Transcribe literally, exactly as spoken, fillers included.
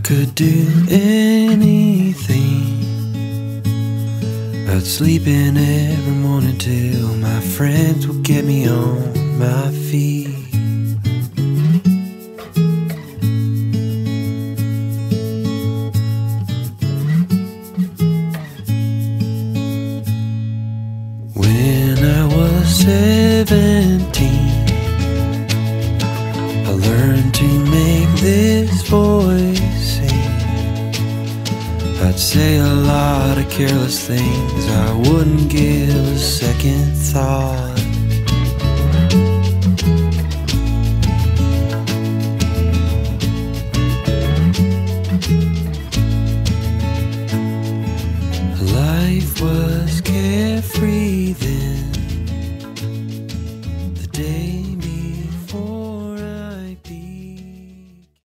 could do anything, I'd sleep in every morning till my friends would get me on my feet. When I was seventeen, I learned to make this voice sing. I'd say a lot of careless things I wouldn't give a second thought. Life was carefree then. The day